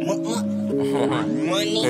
Money.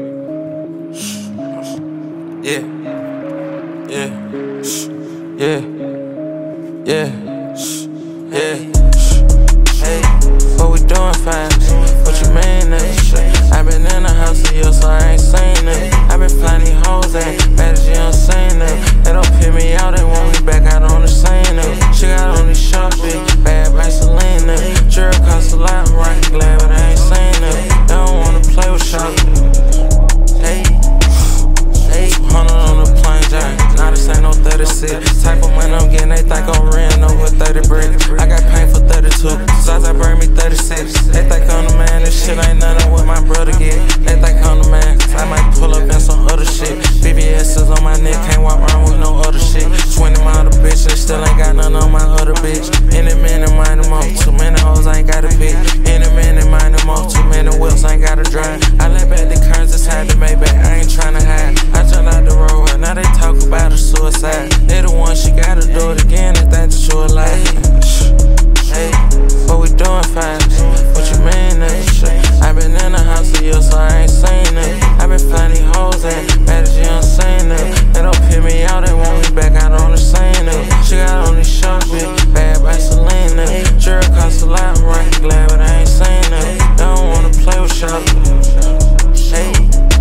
Yeah. Yeah. Yeah. Yeah. Yeah. Hey, what we doing fast? What you mean, nigga? I been in the house a year, so I ain't seen it. I been flying these hoes, ain't bad as you don't seen it. They don't pick me out, they want me back out on the scene. She got on these short bitch, bad by Selena. Jury cost a lot, I'm right glad, but I ain't seen it. They don't wanna play with shop. Hey, 200 on the plane jack. Now this ain't no 36. Type of money I'm getting, they think I'm renting over 30 bricks. I got paid for 32, Zaza bring me 36. They think I'm the man, this shit ain't nothing what my brother get. They think I'm the man, cause I might pull up in some other shit. BBS is on my neck, can't walk around with no other shit. 20 mile the bitch, they still ain't got none on my other bitch. Any minute, mind them up, too many hoes, I ain't gotta pick. Any minute, mind them up, too many whips, I ain't gotta drive. I let back the curves, it's hard to make back, I ain't tryna hide. I jumped out the road, now they talk about a suicide. They the one, she gotta do it again, they think that you alive. Hey, what we doing fast? What you mean, nigga? I been in the house a year, so I ain't seen it. I been flying these hoes, ain't bad as you don't seen it. They don't pick me out, they want me back out on the scene. She got on these short bitch, bad by Selena. Jury cost a lot, I'm right glad, but I ain't seen it. They don't wanna play with shop. Hey,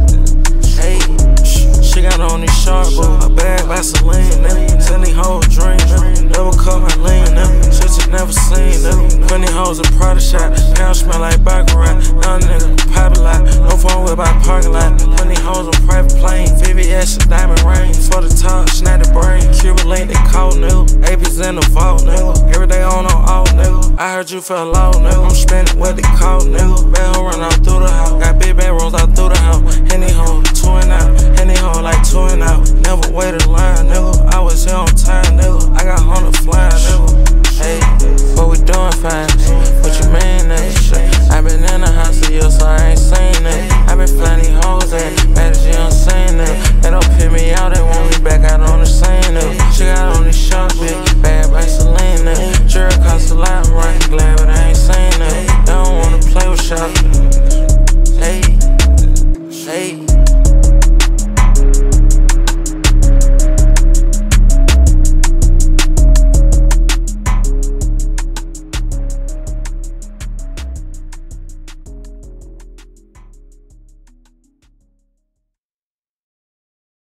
she got on these short boots, bad by Selena. Send these hoes dreams, never cut my lean. Shit you never seen, plenty hoes in Prada shop. Pound smell like Baccarat. Young nigga, pop a lot. No phone with my parking lot. Plenty hoes on private plane. VVS, diamond ring. For the top, snap the brain. Cuban link, they cold, nigga. AP's in the vault, nigga. Every day on all, nigga. I heard you fell low, nigga. I'm spending what they call, nigga. Bad hoe run out through the house. Got big bedrooms out through the house. Henny hoe, 2 and out. Henny hoe like 2 and out. Never waited in line, nigga. I was here on time, nigga.